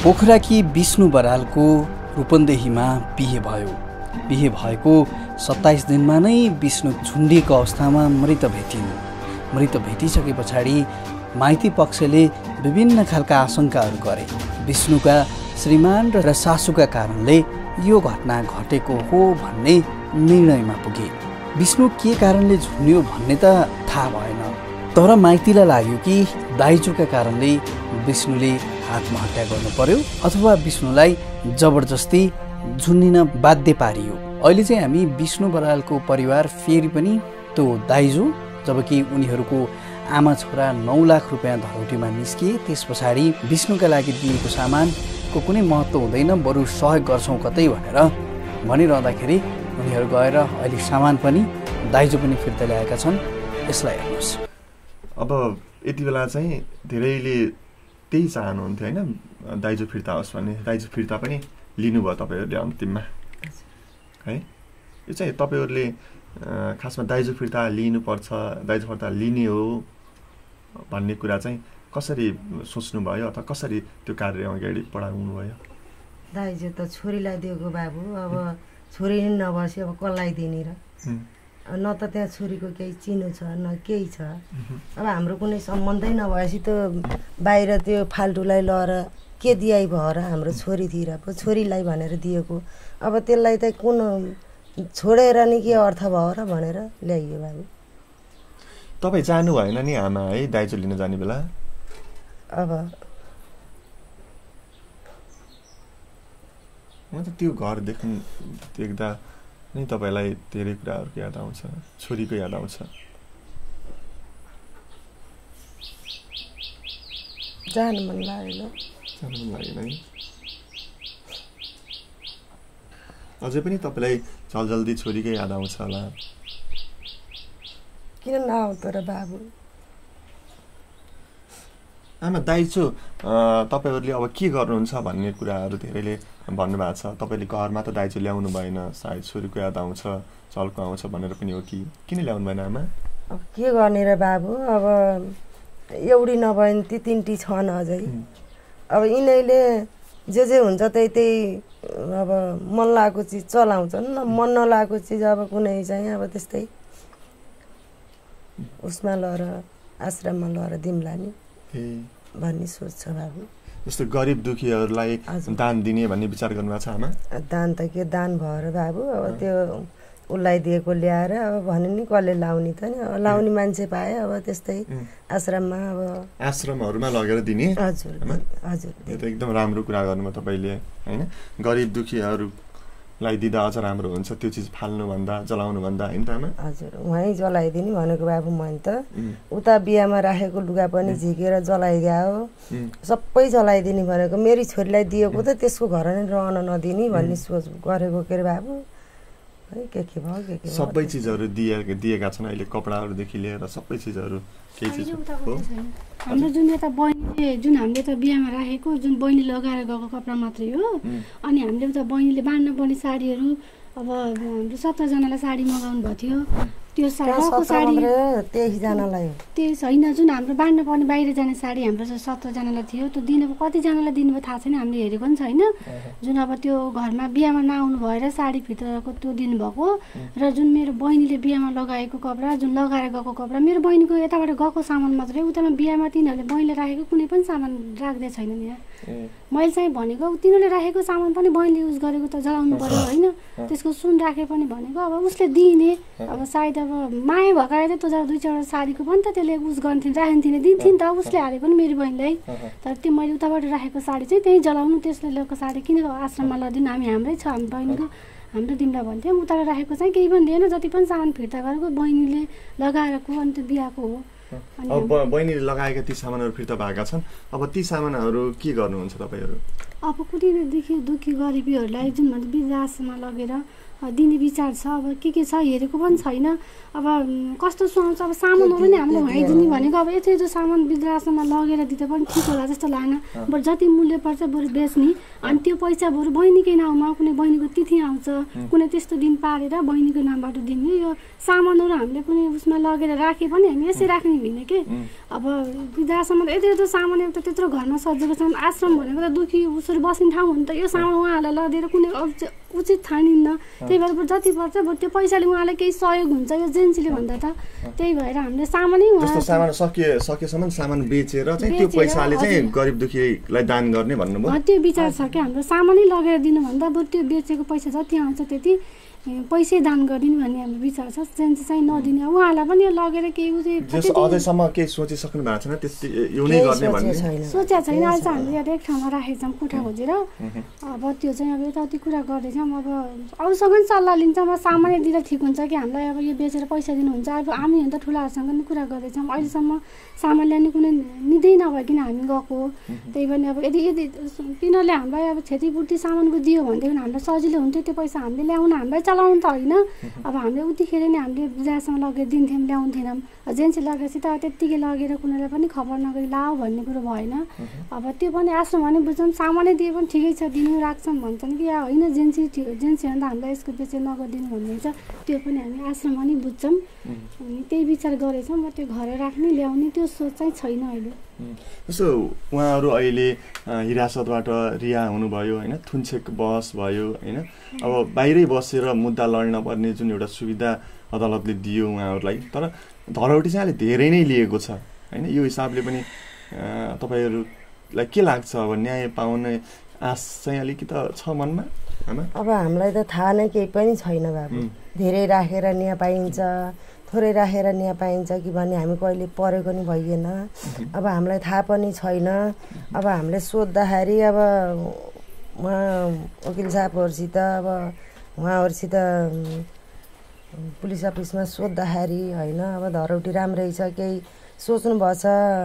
पोखराकी विष्णु बरालको रूपन्देहीमा बिहे भयो। बिहे भएको 27 दिनमा नै विष्णु झुन्डिएको अवस्थामा मृत भेटिन्। मृत भेटिसके पछाडि माइती पक्षले विभिन्न खालका आशंकाहरू गरे। विष्णुका श्रीमान र सासूका कारणले यो घटना घटेको हो भन्ने निर्णयमा पुगे। विष्णु के कारणले झुन्डियो भन्ने त थाहा भएन, तर माइतीलाई लाग्यो कि दाइजोका कारणले विष्णुले आत्महत्या गर्नु पर्यो अथवा विष्णुलाई जबरजस्ती झुन्डिन बाध्य पारियो। अहिले चाहिँ हामी विष्णु बरालको परिवार फेरि पनि त्यो दाइजो, जबकि उनीहरूको आमा छोरा 9 लाख रुपियाँ धरौटीमा निस्किए, त्यस पछाडि विष्णुका लागि दिएको सामानको कुनै महत्त्व हुँदैन, बरु सहयोग गर्छौँ कतै भनेर भनिरहँदाखेरि उनीहरू गएर अहिले सामान पनि दाइजो पनि फिर्ता ल्याएका छन्। यसलाई हेर्नुहोस्। अब यति बेला चाहिँ धेरैले त्यही चाहनुहुन्थ्यो होइन, दाइजो फिर्ता होस् भन्ने। दाइजो फिर्ता पनि लिनुभयो तपाईँहरूले अन्तिममा है। यो चाहिँ तपाईँहरूले खासमा दाइजो फिर्ता लिनुपर्छ, दाइजो फिर्ता लिने हो भन्ने कुरा चाहिँ कसरी सोच्नुभयो अथवा कसरी त्यो कार्य अगाडि बढाउनु भयो? दाइजो त छोरीलाई दिएको बाबु, अब छोरी नै नबसी अब कसलाई दिने र? न त त्यहाँ छोरीको केही चिनो छ न केही छ। अब हाम्रो कुनै सम्बन्धै नभएपछि त बाहिर त्यो फाल्टुलाई लएर के दियाइ भयो र? हाम्रो छोरीतिर पो छोरीलाई भनेर दिएको, अब त्यसलाई त कुन छोडेर नि के अर्थ भयो र भनेर ल्याइयो बाबु। तपाईँ जानु भएन नि आमा है दाइजो लिन जाने बेला? अब म त त्यो घर देख्दा नै तपाईँलाई धेरै कुराहरूको याद आउँछ, छोरीको याद आउँछ। जानु मन लागेन। जानु मन लागेन है? अझै पनि तपाईँलाई जल्दी छोरीकै याद आउँछ होला? किन नआउँछ र बाबु? आमा दाइजो तपाईँहरूले अब के गर्नुहुन्छ भन्ने कुराहरू धेरैले भन्नुभएको छ। तपाईँले घरमा त दाइजो ल्याउनु भएन, सायद छोरीको याद आउँछ, चल्को आउँछ भनेर पनि हो कि किन ल्याउनु भएन आमा? अब के गर्ने र बाबु, अब एउटी नभए नि ती 3टी छन् अझै। अब यिनीहरूले जे हुन्छ त्यही अब मन लागेको चिज चलाउँछन्, मन नलागेको चिज अब कुनै चाहिँ अब त्यस्तै उसमा लएर आश्रममा लएर दिम्ला नि भन्ने सोच छ बाबु। जस्तो गरिब दुखीहरूलाई दान दिने भन्ने विचार गर्नुभएको छ आमा? दान त के दान भयो र बाबु, अब त्यो उसलाई दिएको ल्याएर अब भन्यो नि कसले लाउने त नि, अब लाउने मान्छे पाए अब त्यस्तै आश्रममा अब आश्रमहरूमा लगेर दिने। हजुर हजुर, यो त एकदम राम्रो कुरा गर्नुभयो तपाईँले होइन। गरिब दुखीहरूलाई दिँदा अझ राम्रो हुन्छ त्यो चिज फाल्नुभन्दा जलाउनुभन्दा, होइन त आमा? हजुर, उहाँ जलाइदिने भनेको बाबु। मैले त उता बिहामा राखेको लुगा पनि झिकेर जलाइदिया हो, सबै जलाइदिने भनेको। मेरी छोरीलाई दिएको त त्यसको घर नै रहन नदिने भन्ने सोच गरेको के अरे बाबु है। के भयो के सबै चिजहरू दिएका छन् अहिले, कपडाहरूदेखि लिएर सबै चिजहरू। केही चिज हाम्रो जुन यता बहिनीले जुन हामीले त बिहामा राखेको जुन बहिनी लगाएर गएको कपडा मात्रै हो। अनि हामीले उता बहिनीले बाँड्न पर्ने साडीहरू, अब हाम्रो 17 जनालाई साडी मगाउनु भएको थियो। त्यो साडी 23 जनालाई त्यही छैन, जुन हाम्रो बाँड्न पर्ने बाहिर जाने साडी हाम्रो 17 जनालाई थियो। त्यो दिनु कतिजनालाई दिनुभयो थाहा छैन, हामीले हेरेको पनि छैन। जुन अब त्यो घरमा बिहामा नआउनु भएर साडी फिर्ताको त्यो दिनुभएको र जुन मेरो बहिनीले बिहामा लगाएको कपडा, जुन लगाएर गएको कपडा, मेरो बहिनीको यताबाट गएको सामान मात्रै, उतामा बिहामा तिनीहरूले बहिनीले राखेको कुनै पनि सामान राख्दै छैनन् यहाँ। मैले चाहिँ भनेको तिनीहरूले राखेको सामान पनि बहिनीले युज गरेको त जलाउनु पर्यो होइन, त्यसको सुन राखे पनि भनेको। अब उसले दिने, अब सायद अब माया भएकाले त त्यो 2-4 साडीको पनि त त्यसले युज गर्थिन्, राखिन्थिन, दिन्थिन् त। उसले हालेको पनि मेरो बहिनीलाई, तर त्यो मैले उताबाट राखेको साडी चाहिँ त्यहीँ जलाउनु, त्यसले ल्याएको साडी किन आश्रममा लदिनु, हामी हाम्रै छ, हामी बहिनीको हाम्रो दिम्ला भन्थ्यौँ। उताबाट राखेको चाहिँ केही पनि दिएन, जति पनि सामान फिर्ता गरेको बहिनीले लगाएको अनि त्यो बिहाको हो। अब बहिनीले लगाएका ती सामानहरू फिर्ता भएका छन्, अब ती सामानहरू के गर्नुहुन्छ तपाईँहरू? अब कुनै दुखी गरिबीहरूलाई जुन भन्छ वृद्धाश्रममा लगेर दिने विचार छ। अब के छ हेरेको पनि छैन, अब कस्तो सुहाउँछ। अब सामानहरू पनि हामीले भइदिने भनेको, अब यति सामान वृद्धाश्रममा लगेर दिँदा पनि ठिक होला जस्तो लागेन। बरु जति मूल्य पर्छ बरु बेच्ने, अनि त्यो पैसा बरु बहिनीकै नाउँमा कुनै बहिनीको तिथि आउँछ, कुनै त्यस्तो दिन पारेर बहिनीको नामबाट दिने। यो सामानहरू हामीले कुनै उसमा लगेर राखे पनि हामी यसै राख्ने होइन के। अब वृद्धाश्रममा यति सामान एउटा त्यत्रो घरमा सजिएको छ। आश्रम भनेको त दुखी उस छोरी बस्ने ठाउँ हो नि त, यो सामान उहाँहरूलाई लदिएर कुनै उचित ठानिन्न। त्यही भएर जति पर्छ त्यो पैसाले उहाँलाई केही सहयोग हुन्छ यो एजेन्सीले भन्दा त। त्यही भएर हामीले सामानै जस्तो सामान सकेसम्म सामान बेचेर चाहिँ त्यो पैसाले चाहिँ गरिब दुखीलाई दान गर्ने भन्नुभयो। त्यो विचार छ कि हाम्रो सामानै लगेर दिनुभन्दा बरु त्यो बेचेको पैसा जति आउँछ त्यति पैसै दान गरिदिनु भन्ने हाम्रो विचार छ। एजेन्सी चाहिँ नदिने, उहाँहरूलाई पनि यो लगेर केही अझैसम्म केही सोचिसक्नु भएको छैन त्यति यो नै गर्ने भन्ने सोचेको छैन। अहिले चाहिँ हामीले एक ठाउँमा राखेको छौँ कोठा खोजेर। अब त्यो चाहिँ अब यताउति कुरा गर्दैछौँ। अब अरूसँग पनि सल्लाह लिन्छौँ, अब सामान्य दिँदा ठिक हुन्छ कि हामीलाई अब यो बेचेर पैसा दिनुहुन्छ। अब हामी त ठुलाहरूसँग पनि कुरा गर्दैछौँ। अहिलेसम्म सामान ल्याउने कुनै निदै नभइकन हामी गएको। त्यही पनि अब यदि तिनीहरूले हामीलाई अब क्षतिपूर्ति सामानको दियो भनेदेखि हामीलाई सजिलो हुन्थ्यो। त्यो पैसा हामीले ल्याउन हामीलाई चलाउनु त होइन। अब हामीले उतिखेर नै हामीले जहाँसम्म लगेर दिन्थ्यौँ, ल्याउँथेनौँ। एजेन्सी लगेपछि त त्यत्तिकै लगेर कुनैलाई पनि खबर नगरी लाऊ भन्ने कुरो भएन। अब त्यो पनि आश्रम भने बुझ्छौँ, सामानै दिए पनि ठिकै छ दिनु राख्छौँ भन्छन् कि या होइन एजेन्सी भने त हामीलाई यसको बेचेर नगरिदिनु भन्ने हुन्छ। त्यो पनि हामी आश्रममा नि बुझ्छौँ। अनि त्यही विचार गरेछौँ। म त्यो घर राख्ने ल्याउने त्यो सोच चाहिँ छैन अहिले। जस्तो उहाँहरू अहिले हिरासतबाट रिहा हुनुभयो होइन, थुन्चेक बहस भयो होइन। अब बाहिरै बसेर मुद्दा लड्न पर्ने जुन एउटा सुविधा अदालतले दियो उहाँहरूलाई, तर धरौटी चाहिँ अहिले धेरै नै लिएको छ होइन। यो हिसाबले पनि तपाईँहरूलाई के लाग्छ, अब न्याय पाउने आश चाहिँ अलिकति छ मनमा? अब हामीलाई त थाहा नै केही पनि छैन बाबु। धेरै राखेर न्याय पाइन्छ, थोरै राखेर न्याय पाइन्छ कि भन्ने हामी कहिले परेको नि भइएन। अब हामीलाई थाहा पनि छैन। अब हामीले सोद्धाखेरि अब उहाँ वकिल साहबहरूसित अब उहाँहरूसित पुलिस अफिसमा सोद्धाखेरि होइन अब धरौटी राम्रै छ केही सोच्नुभएछ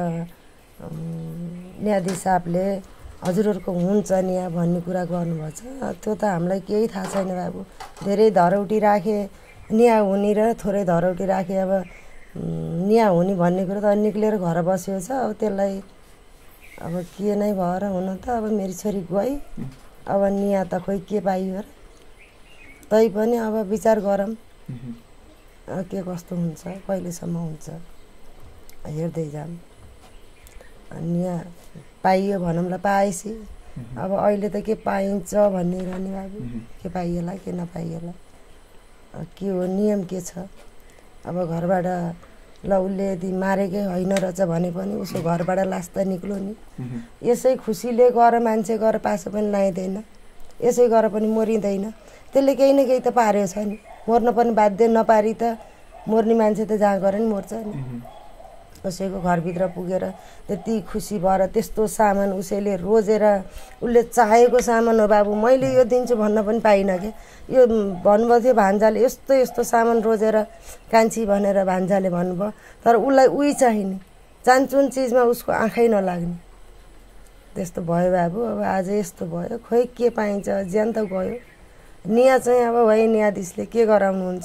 न्यायाधीश साहबले, हजुरहरूको हुन्छ न्याय भन्ने कुरा गर्नुभएछ। त्यो त हामीलाई केही थाहा छैन बाबु। धेरै धरौटी राखे न्याय हुने र थोरै धरौटी राखे अब न्याय हुने भन्ने कुरो त निक्लेर घर बसेको छ। अब त्यसलाई अब के नै भएर हुन त अब मेरो छोरी गई, अब न्याय त खोइ के पाइयो र। तै पनि अब विचार गरौँ के कस्तो हुन्छ, कहिलेसम्म हुन्छ हेर्दै जाऊँ। न्याय पाइयो भनौँला, पाएपछि अब अहिले त के पाइन्छ भन्ने रहने बाबु, के पाइएला के नपाइएला के हो नियम के छ। अब घरबाट ल उसले यदि मारेकै होइन रहेछ भने पनि उसको घरबाट लास त निक्लो नि। यसै खुसीले गएर मान्छे गएर पासो पनि लगाइँदैन, यसै गरेर पनि मरिँदैन। त्यसले केही न केही त पारेको छ नि, मर्न पनि बाध्य। नपारी त मर्ने मान्छे त जहाँ गएर नि मर्छ नि। कसैको घरभित्र पुगेर त्यति खुसी भएर त्यस्तो सामान उसैले रोजेर उसले चाहेको सामान हो बाबु, मैले यो दिन्छु भन्न पनि पाइनँ क्या। यो भन्नुभएको थियो भान्जाले यस्तो यस्तो सामान रोजेर कान्छी भनेर भान्जाले भन्नुभयो, तर उसलाई उही चाहिने चान्चुन चिजमा उसको आँखै नलाग्ने त्यस्तो भयो बाबु। अब आज यस्तो भयो, खोइ के पाइन्छ, ज्यान त गयो। न्याय चाहिँ अब है न्यायाधीशले के गराउनुहुन्छ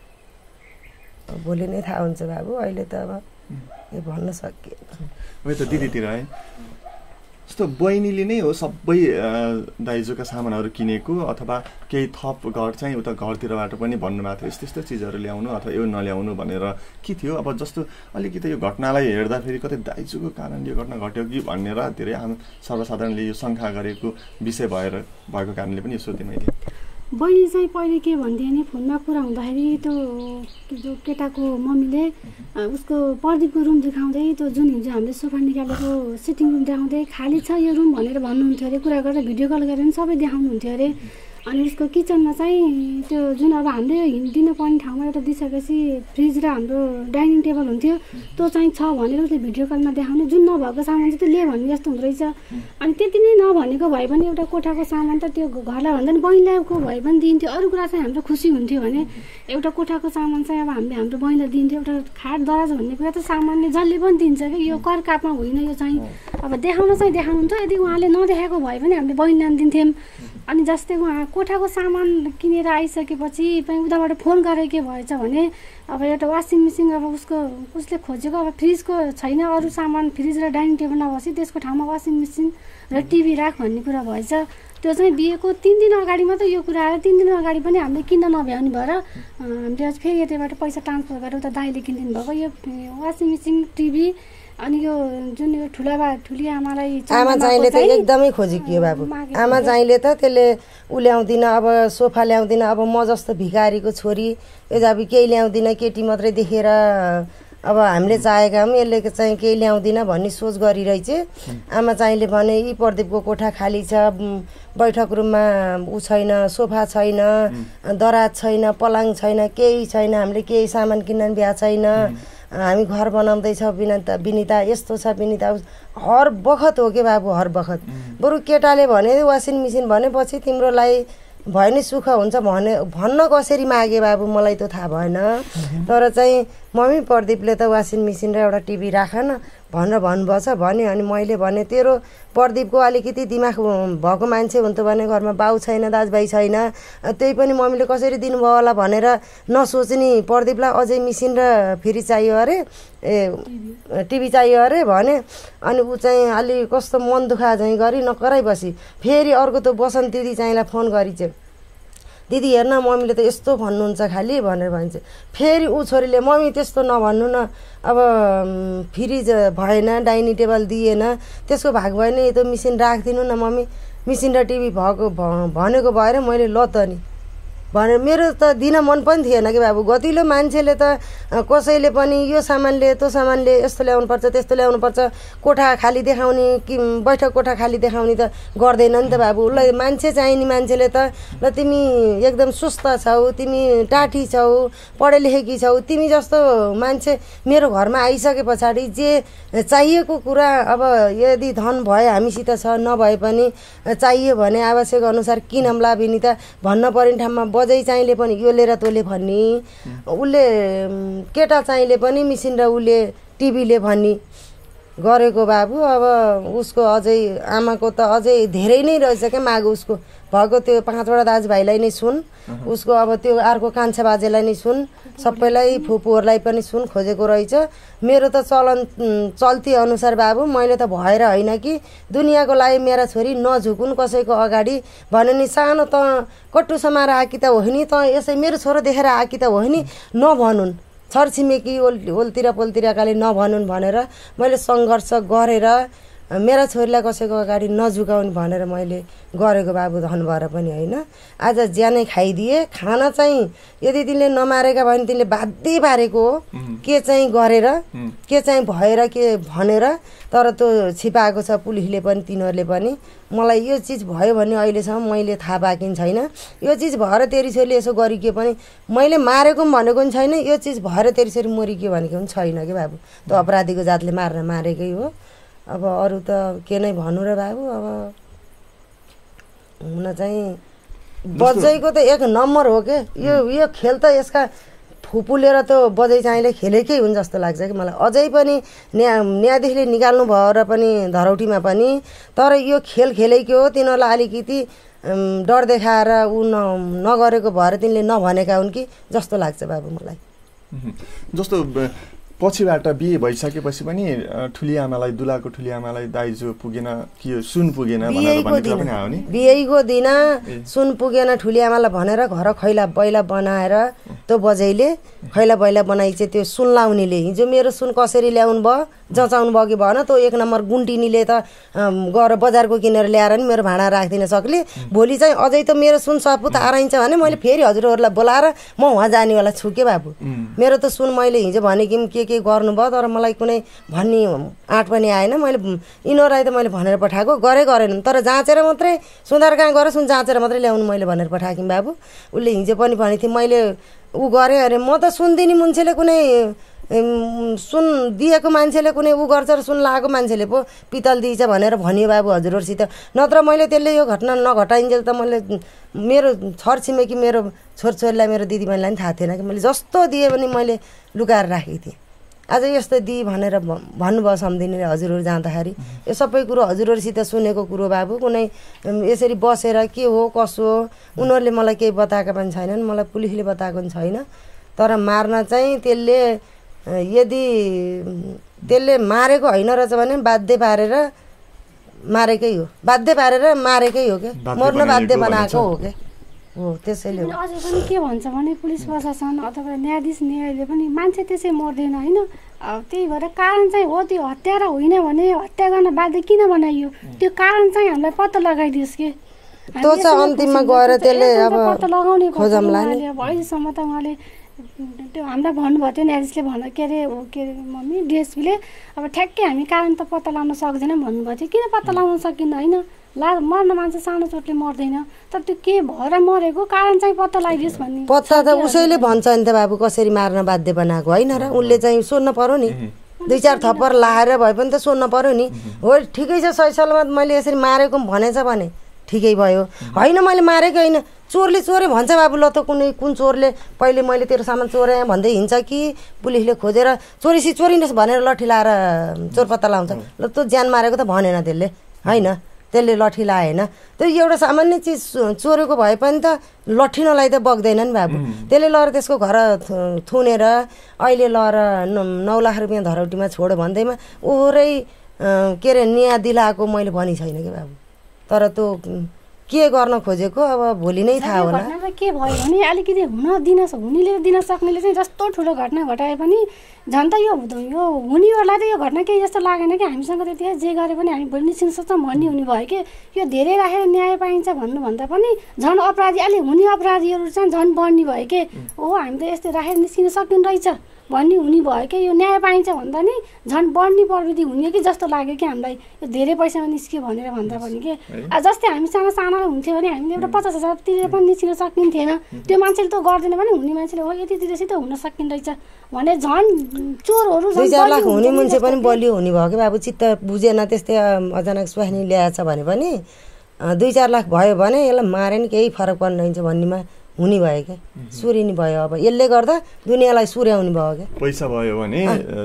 भोलि नै थाहा हुन्छ बाबु। अहिले त अब यो भन्न सकिएन। अब त दिदीतिर है जस्तो बहिनीले नै हो सबै दाइजोका सामानहरू किनेको, अथवा केही थप घर चाहिँ उता घरतिरबाट पनि भन्नुभएको थियो यस्तो यस्तो चिजहरू ल्याउनु अथवा यो नल्याउनु भनेर के थियो। अब जस्तो अलिकति यो घटनालाई हेर्दाखेरि कतै दाइजोको कारण यो घटना घट्यो कि भनेर धेरै सर्वसाधारणले यो शङ्का गरेको विषय भएको कारणले पनि यसो दिएँ मैले। बहिनी चाहिँ पहिले के भन्थ्यो भने फोनमा कुरा हुँदाखेरि त्यो केटाको मम्मीले उसको प्रदीपको रुम देखाउँदै त्यो जुन हिजो हामीले सोफा निकालेको सिटिङ रुम देखाउँदै खाली छ यो रुम भनेर भन्नुहुन्थ्यो अरे। कुरा गरेर भिडियो कल गरेर सबै देखाउनुहुन्थ्यो अरे। अनि उसको किचनमा चाहिँ त्यो जुन अब हामीले दिनुपर्ने ठाउँमा एउटा दिइसकेपछि फ्रिज र हाम्रो डाइनिङ टेबल हुन्थ्यो त्यो चाहिँ छ भनेर उसले भिडियो कलमा देखाउने। जुन नभएको सामान चाहिँ त्यो ले भन्ने जस्तो हुँदो रहेछ। अनि त्यति नै नभनेको भए पनि एउटा कोठाको सामान त त्यो घरलाई भन्दा पनि बहिनीको भए पनि दिन्थ्यो। अरू कुरा चाहिँ हाम्रो खुसी हुन्थ्यो भने एउटा कोठाको सामान चाहिँ अब हामीले हाम्रो बहिनीलाई दिन्थ्यो। एउटा खाट दराज भन्ने कुरा त सामान्य जसले पनि दिन्छ कि यो कर कापमा होइन। यो चाहिँ अब देखाउन चाहिँ देखाउनुहुन्छ, यदि उहाँले नदेखाएको भए पनि हामीले बहिनीलाई दिन्थ्यौँ। अनि जस्तै उहाँ कोठाको सामान किनेर आइसकेपछि पनि उताबाट फोन गरेर के भएछ भने अब एउटा वासिङ मेसिन अब उसले खोजेको अब फ्रिजको छैन, अरू सामान फ्रिज र डाइनिङ टेबल नबसी त्यसको ठाउँमा वासिङ मेसिन र टिभी राख भन्ने कुरा भएछ। त्यो चाहिँ बिहेको 3 दिन अगाडि मात्रै यो कुरा आयो। 3 दिन अगाडि पनि हामीले किन्न नभ्याउने भएर हामीले फेरि यतैबाट पैसा ट्रान्सफर गरेर उता दाइले किनिदिनु भएको यो वासिङ मेसिन टिभी अनि यो जुन यो ठुली आमालाई आमा चाहिँले त एकदमै खोजेकियो बाबु। आमा चाहिँले त त्यसले ऊ ल्याउँदिन, अब सोफा ल्याउँदिन, अब म जस्तो भिखारीको छोरी यो जाबी केही ल्याउँदिन, केटी मात्रै देखेर अब हामीले चाहेका हौँ, यसले चाहिँ केही ल्याउँदिन भन्ने सोच गरिरहेछ। आमा चाहिँले भने यी प्रदीपको कोठा खाली छ, बैठक रुममा ऊ छैन, सोफा छैन, दराज छैन, पलङ छैन, केही छैन, हामीले केही सामान किन्न भ्या छैन, हामी घर बनाउँदैछौँ विनिता, यस्तो छ विनिता, हर बखत हो के बाबु, हर बखत। बरु केटाले भने वासिङ मेसिन भनेपछि तिम्रोलाई भयो नि सुख हुन्छ भन्न कसरी मागे बाबु, मलाई त थाहा भएन। तर चाहिँ मम्मी प्रदीपले त वासिङ मेसिन र एउटा टिभी राख न भनेर भन्नुभएको छ भन्यो। अनि मैले भने तेरो प्रदीपको अलिकति दिमाग भएको मान्छे हुन्थ्यो भने घरमा बाउ छैन, दाजुभाइ छैन, त्यही पनि मम्मीले कसरी दिनुभयो होला भनेर नसोच्ने प्रदीपलाई अझै मेसिन र फ्रिज चाहियो अरे, टिभी चाहियो अरे भने। अनि ऊ चाहिँ अलि कस्तो मन दुखा चाहिँ गरी नकराइ बसी। फेरि अर्को त बसन्त दिदी चाहिँलाई फोन गरिन्छ, दिदी हेर्न मम्मीले त यस्तो भन्नुहुन्छ खालि भनेर भन्छ। फेरि ऊ छोरीले मम्मी त्यस्तो नभन्नु न, अब फ्रिज भएन, डाइनिङ टेबल दिएन, त्यसको भाग भएन, यो त मेसिन राखिदिनु न मम्मी, मेसिन र टिभी भएको भनेको भएर मैले ल त नि भनेर। मेरो त दिन मन पनि थिएन कि बाबु, गतिलो मान्छेले त कसैले पनि यो सामानले त्यो सामानले यस्तो ल्याउनुपर्छ त्यस्तो ल्याउनुपर्छ, कोठा खाली देखाउने कि बैठक कोठा खाली देखाउने त गर्दैन नि त बाबु। उसलाई मान्छे चाहिने मान्छेले त ल तिमी एकदम सुस्त छौ, तिमी टाठी छौ, पढे लेखेकी छौ, तिमी जस्तो मान्छे मेरो घरमा आइसके पछाडि जे चाहिएको कुरा, अब यदि धन भए हामीसित छ, नभए पनि चाहियो भने आवश्यक अनुसार किनौँला विनिता भन्न पर्ने ठाउँमा बजै चाहिँले पनि यो लिएर तँले भन्ने, उसले केटा चाहिँले पनि मेसिन र उसले टिभीले भन्ने गरेको बाबु। अब उसको अझै आमाको त अझै धेरै नै रहेछ क्या माग, उसको भएको त्यो 5वटा दाजुभाइलाई नै सुन, उसको अब त्यो अर्को कान्छा बाजेलाई नै सुन, सबैलाई फुपूहरूलाई पनि सुन खोजेको रहेछ। मेरो त चल्ती अनुसार बाबु मैले त भएर होइन कि दुनियाँको लागि मेरा छोरी नझुकुन् कसैको अगाडि भने नि, सानो त कट्टु समाएर आएकी त हो नि, त यसै मेरो छोरो देखेर आएकी त हो नि नभनुन्, छरछिमेकी ओल्तिर पोल्तिरकाले नभनुन् भनेर मैले सङ्घर्ष गरेर मेरा छोरीलाई कसैको अगाडि नझुकाउने भनेर मैले गरेको बाबु, धन भएर पनि होइन। आज ज्यानै खाइदिए। खाना चाहिँ यदि तिनले नमारेका भयो भने तिनले बाध्य पारेको हो, के चाहिँ गरेर के चाहिँ भएर के भनेर। तर त्यो छिपाएको छ पुलिसले पनि, तिनीहरूले पनि। मलाई यो चिज भयो भने अहिलेसम्म मैले थाहा पाएकी छैन। यो चिज भएर तेरी छोरीले यसो गरिके पनि मैले मारेको पनि भनेको पनि छैन, यो चिज भएर तेरी छोरी मरिके भनेको पनि छैन कि बाबु। त्यो अपराधीको जातले मारेकै हो। अब अरू त के नै भन्नु र बाबु। अब हुन चाहिँ बजैको त एक नम्बर हो के यो खेल त। यसका फुपुलेर त बजै चाहिँले खेलेकै हुन् जस्तो लाग्छ कि मलाई। अझै पनि न्यायाधीशले निकाल्नु भयो र पनि धरौटीमा पनि, तर यो खेल खेलेकै हो। तिनीहरूलाई अलिकति डर देखाएर ऊ नगरेको भएर तिनले नभनेका हुन् कि जस्तो लाग्छ बाबु मलाई। जस्तो पछिबाट बिहे भइसकेपछि पनि ठुली आमालाई, दुलाको ठुली आमालाई दाइजो पुगेन कि सुन पुगेन भनेर भन्ने कुरा पनि आयो नि। बिहेको दिन सुन पुगेन ठुली आमालाई भनेर घर खैला बैला बनाएर त्यो बजैले खैला बैला बनाइछ। त्यो सुन लाउनेले हिजो मेरो सुन कसरी ल्याउनु भयो, जचाउनु भयो कि भएन। त्यो एक नम्बर गुन्टिनीले त गएर बजारको किनेर ल्याएर नि मेरो भाँडा राखिदिन सक्ले। भोलि चाहिँ अझै त मेरो सुन सपुत आराइन्छ भने मैले फेरि हजुरहरूलाई बोलाएर म उहाँ जानेवाला छु के बाबु। मेरो त सुन मैले हिजो भनेकी के गर्नुभयो, तर मलाई कुनै भन्ने आँट पनि आएन। मैले यिनीहरूलाई त मैले भनेर पठाएको गरेन, तर जाँचेर मात्रै सुधार कहाँ गएर सुन जाँचेर मात्रै ल्याउनु मैले भनेर पठाएँ बाबु। उसले हिजो पनि भनेको थिएँ मैले ऊ गरेँ अरे। म त सुन दिने मान्छेले कुनै सुन दिएको मान्छेले कुनै ऊ गर्छ र सुन लगाएको मान्छेले पो पितल दिएछ भनेर भनियो बाबु हजुरहरूसित। नत्र मैले त्यसले यो घटना नघटाइन्जेल त मैले मेरो छरछिमेकी मेरो छोरछोरीलाई मेरो दिदीबहिनीलाई पनि थाहा थिएन कि मैले जस्तो दिएँ भने मैले लुकाएर राखेको थिएँ। आज यस्तो दिए भनेर भन्नुभयो सम्धिनीले हजुरहरू जाँदाखेरि। यो सबै कुरो हजुरहरूसित सुनेको कुरो बाबु। कुनै यसरी बसेर के हो कसो हो उनीहरूले मलाई केही बताएका पनि छैनन्, मलाई पुलिसले बताएको पनि छैन। तर मार्न चाहिँ यदि त्यसले मारेको होइन रहेछ भने बाध्य पारेर मारेकै हो, बाध्य पारेर मारेकै हो के, मर्न बाध्य बनाएको हो के। हो त्यसैले हो। अझै पनि के भन्छ भने पुलिस प्रशासन अथवा न्यायाधीश न्यायले पनि मान्छे त्यसै मर्दैन होइन। त्यही भएर कारण चाहिँ हो त्यो हत्या र होइन भने हत्या गर्न बाध्य किन बनाइयो त्यो कारण चाहिँ हामीलाई पत्ता लगाइदियोस् के। त्यो चाहिँ अन्तिममा गएर त्यसले अब पत्ता लगाउने खोजमला नि। अहिलेसम्म त उहाँले त्यो हामीलाई भन्नुभयो थियो न्यायाधीशले के अरे मम्मी डिएसपीले अब ठ्याक्कै हामी कारण त पत्ता लगाउन सक्दैनौँ भन्नुभएको थियो। किन पत्ता लगाउन सकिन्न होइन मर्न मान्छे सानो चोटले मर्दैन तर त्यो के भएर मरेको कारण चाहिँ पत्ता लगाइदियोस् भन्ने। पत्ता त उसैले भन्छ नि त बाबु कसरी मार्न बाध्य बनाएको होइन र उसले चाहिँ सोध्न पर्यो नि 2-4 थप्पर लाएर भए पनि त सोध्न पर्यो नि। हो ठिकै छ सही सलामत मैले यसरी मारेको भनेछ भने ठिकै भयो होइन मैले मारेको होइन चोरले चोरे भन्छ बाबु ल त कुन चोरले पहिले मैले तेरो सामान चोरेँ भन्दै हिँड्छ कि पुलिसले खोजेर चोरिनुहोस् भनेर लट्ठी लाएर चोर पत्ता लाउँछ। ल त्यो ज्यान मारेको त भनेन त्यसले होइन त्यसले लट्ठी लाएन। त्यो एउटा सामान्य चिज चोरेको भए पनि त लट्ठी नलाइ त बग्दैन नि बाबु। त्यसले लगेर त्यसको घर थुनेर अहिले लगेर 9 लाख रुपियाँ धरौटीमा छोड्यो भन्दैमा ओहोरै के अरे न्याय दिलाएको मैले भनी छैन कि बाबु। तर त्यो के गर्न खोजेको अब भोलि नै थाहा होला। के भयो भने अलिकति हुनेले दिन सक्नेले चाहिँ जस्तो ठुलो घटना घटाए पनि झन् त यो हुनेहरूलाई त यो घटना केही जस्तो लागेन कि हामीसँग त्यतिखेर जे गरे पनि हामी भोलि निस्किन सक्छौँ भन्ने हुने भयो कि यो धेरै राखेर न्याय पाइन्छ भन्नुभन्दा पनि झन् अपराधी अलि हुने अपराधीहरू चाहिँ झन् बढ्ने भयो कि हो हामी त यस्तो राखेर निस्किन सकिने रहेछ भन्ने हुने भयो कि यो न्याय पाइन्छ भन्दा नि झन् बढ्ने प्रवृत्ति हुने कि जस्तो लाग्यो कि हामीलाई यो धेरै पैसामा निस्क्यो भनेर भन्दा पनि कि जस्तै हामीसँग सानो हुन्थ्यो भने हामीले एउटा 50,000 तिरेर पनि निस्किन सकिन्थेन। त्यो मान्छेले त गर्दैन भने हुने मान्छेले हो यति तिरेपछि त हुन सकिने रहेछ भने झन् चोरहरू 2-4 लाख हुने मान्छे पनि बलियो हुने भयो कि बाबु चित्त बुझेन त्यस्तै अचानक स्वास्नी ल्याएछ भने पनि 2-4 लाख भयो भने यसलाई मारे नि केही फरक पर्ने रहेछ भन्नेमा हुने भयो क्या सुरिनी भयो। अब यसले गर्दा दुनियाँलाई सुर्याउने भयो क्या पैसा भयो भने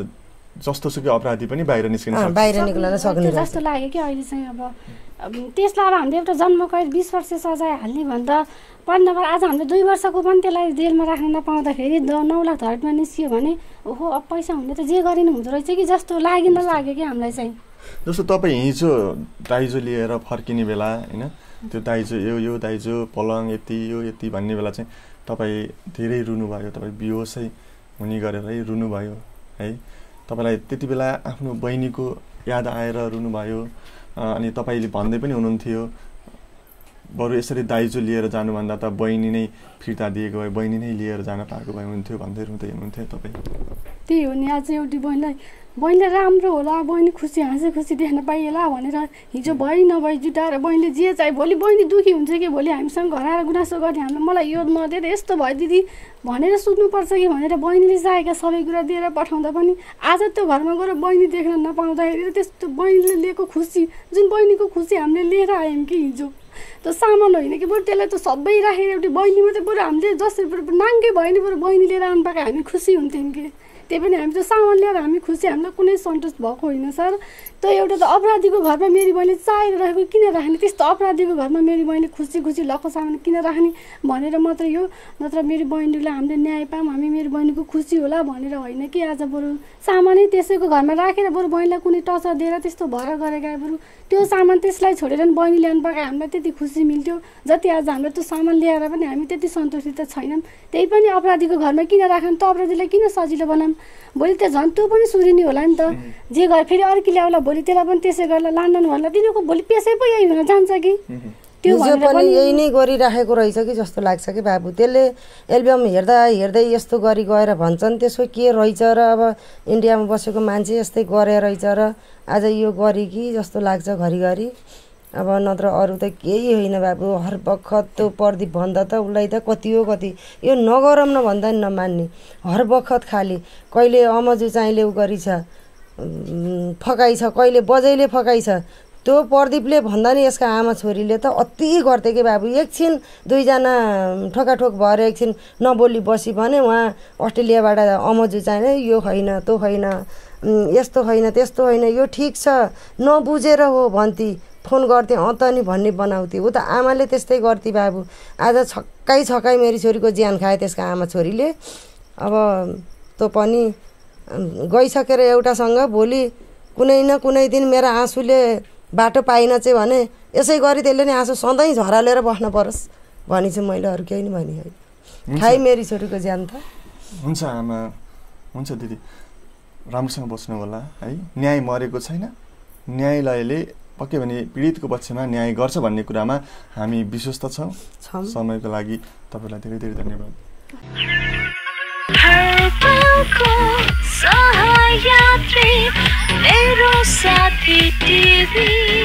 जस्तो सुकै अपराधी पनि बाहिर निस्किन निक्लन सक्ने जस्तो लाग्यो कि अहिले चाहिँ अब त्यसलाई अब हामीले एउटा जन्मकैद 20 वर्ष सजाय हाल्ने भन्दा पर्ने नभएर आज हामीले 2 वर्षको पनि त्यसलाई जेलमा राख्न नपाउँदाखेरि 9 लाख धरटीमा निस्कियो भने ओहो अब पैसा हुने त जे गरिनु हुँदो रहेछ कि जस्तो लाग्यो कि हामीलाई चाहिँ। जस्तो तपाईँ हिजो दाइजो लिएर फर्किने बेला होइन त्यो दाइजो यो दाइजो पलङ यति भन्ने बेला चाहिँ तपाईँ धेरै रुनुभयो। तपाईँ बेहोसै हुने गरेरै रुनुभयो है। तपाईँलाई त्यति बेला आफ्नो बहिनीको याद आएर रुनुभयो अनि तपाईँले भन्दै पनि हुनुहुन्थ्यो बरु यसरी दाइजो लिएर जानुभन्दा त बहिनी नै फिर्ता दिएको भए बहिनी नै लिएर जान पाएको भए हुन्थ्यो भन्दै रुँदै हुनुहुन्थ्यो तपाईँ। त्यही हो नि आज एउटी बहिनीलाई राम्रो होला बहिनी खुसी हाँसे खुसी देख्न पाइएला भनेर हिजो भइ नभई जुटाएर बहिनीले जे चाहिँ भोलि बहिनी दुःखी हुन्छ कि भोलि हामीसँग घर आएर गुनासो गर्ने हामीलाई मलाई यो नदिएर यस्तो भयो दिदी भनेर सुत्नुपर्छ कि भनेर बहिनीले चाहेका सबै कुरा दिएर पठाउँदा पनि आज त्यो घरमा गएर बहिनी देख्न नपाउँदाखेरि त्यस्तो बहिनीले लिएको खुसी जुन बहिनीको खुसी हामीले लिएर आयौँ कि हिजो त सामान होइन कि बरु त्यसलाई त सबै राखेर एउटी बहिनी मात्रै बरु हामीले जसरी बरु नाङ्गे भयो नि बरु बहिनी लिएर आउनु पाएको हामी खुसी हुन्थ्यौँ कि त्यही पनि हामी त सामान ल्याएर हामी खुसी हामीलाई कुनै सन्तोष भएको होइन सर। त्यो एउटा त अपराधीको घरमा मेरी बहिनी चाहेर राखेको किन राख्ने त्यस्तो अपराधीको घरमा मेरी बहिनी खुसी लक्को सामान किन राख्ने भनेर मात्रै यो नत्र मेरो बहिनीलाई हामीले न्याय पाऊँ हामी मेरो बहिनीको खुसी होला भनेर होइन कि आज बरु सामानै त्यसैको घरमा राखेर बरु बहिनीलाई कुनै टचर दिएर त्यस्तो भएर गरेका बरु त्यो सामान त्यसलाई छोडेर पनि बहिनी ल्याउनु पाएको हामीलाई त्यति खुसी मिल्थ्यो जति आज हामीले त्यो सामान ल्याएर पनि हामी त्यति सन्तुष्टि त छैनौँ। त्यही पनि अपराधीको घरमा किन राख्नु त अपराधीलाई किन सजिलो बनाऊँ भोलि त झन् त्यो पनि सुरिनी होला नि त जे गरे फेरि अर्की ल्याउला भोलि त्यसलाई पनि त्यसै गरेर लान्डन होला तिनीहरूको भोलि पेसै पो यही हुन जान्छ कि त्यो पनि यही नै गरिराखेको रहेछ कि जस्तो लाग्छ कि बाबु। त्यसले एल्बम हेर्दै यस्तो गरी गएर भन्छन् त्यसको के रहेछ र अब इन्डियामा बसेको मान्छे यस्तै गरे रहेछ र आज यो गरी कि जस्तो लाग्छ घरिघरि। अब नत्र अरू त केही होइन बाबु हर बखत त्यो प्रदीप भन्दा त उसलाई त कति यो नगरम नभन्दा नि नमान्ने हर बखत खाली कहिले अमजु चाहिँले उ गरिछ फकाइ छ कहिले बजैले फकाइ छ त्यो प्रदीपले भन्दा नि यसका आमा छोरीले त अति गर्थे कि बाबु एकछिन 2 जना ठोकाठोक भएर एकछिन नबोली बसी भने उहाँ अस्ट्रेलियाबाट अमजु चाहिने यो होइन त्यो होइन यस्तो होइन त्यस्तो होइन यो ठिक छ नबुझेर हो भन्थे फोन गर्थे त नि भन्ने बनाउँथे ऊ त आमाले त्यस्तै गर्थे बाबु। आज छक्कै मेरी छोरीको ज्यान खाए त्यसका आमा छोरीले। अब त्यो पनि गइसकेर एउटासँग भोलि कुनै न कुनै दिन मेरो आँसुले बाटो पाइन चाहिँ भने यसै गरी त्यसले नि आँसु सधैँ झरालेर बस्न परोस् भनी चाहिँ मैले अरू केही नि भनि होइन। खाइ मेरी छोरीको ज्यान त। हुन्छ आमा, हुन्छ दिदी, राम्रोसँग बस्नु होला है। न्याय मरेको छैन, न्यायालयले पक्कै भने पीडितको पक्षमा न्याय गर्छ भन्ने कुरामा हामी विश्वस्त छौँ। समयको लागि तपाईँलाई धेरै धेरै धन्यवाद। सहयात्री मेरो साथी टिभी।